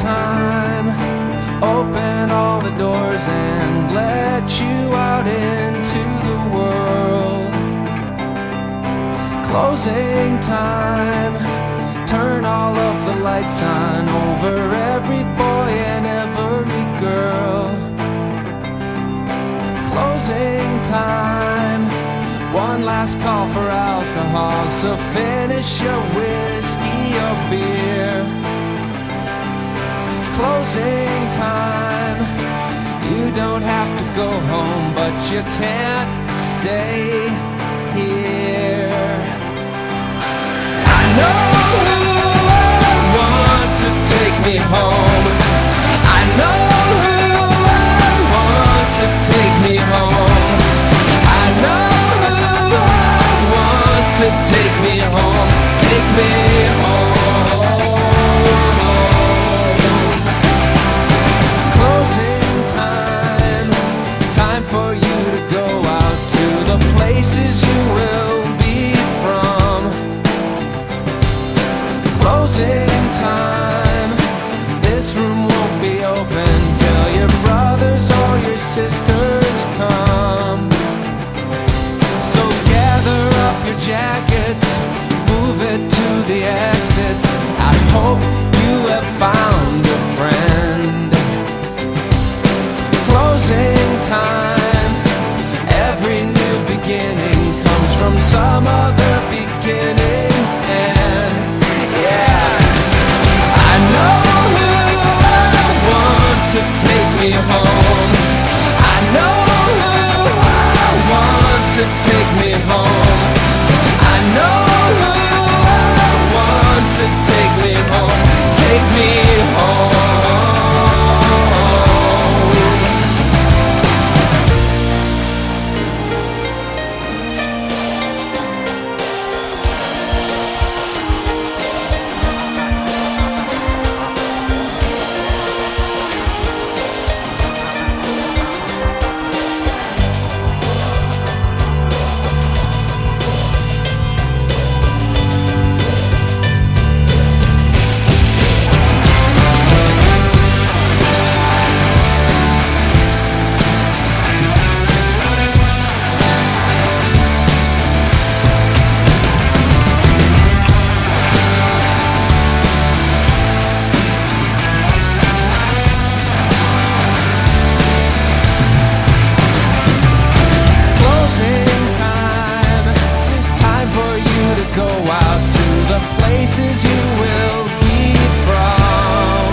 time, open all the doors and let you out into the world. Closing time, turn all of the lights on over every boy and every girl. Closing time, one last call for alcohol, so finish your whiskey or beer. Closing time, you don't have to go home, but you can't stay here. I know who I want to take me home. I know who I want to take me home. I know who I want to take me home. Take me home. Closing time, time for you to go out to the places you will be from. Closing time, this room won't be open till your brothers or your sisters come. So gather up your jackets, move it to the exits. I hope you have found a friend. Closing time, every new beginning comes from some other beginning's end. Yeah, I know who I want to take me home. I know who I want to take me home. I know who I want to take me home. Take me home. Places you will be from.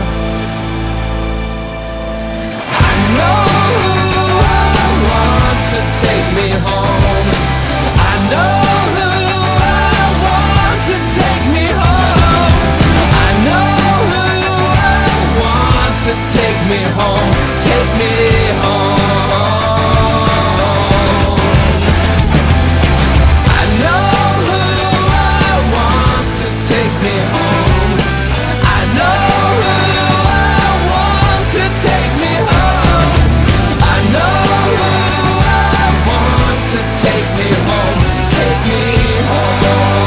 I know who I want to take me home. I know who I want to take me home. I know who I want to take me home. Take me home. I know who I want to take me home. I know who I want to take me home. I know who I want to take me home. Take me home.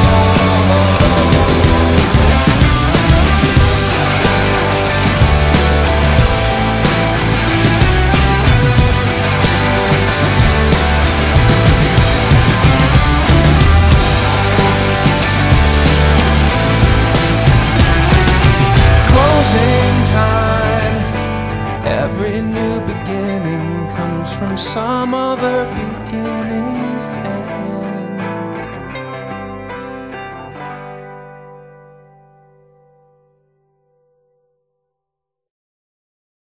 Closing time, every new beginning comes from some other beginning's end.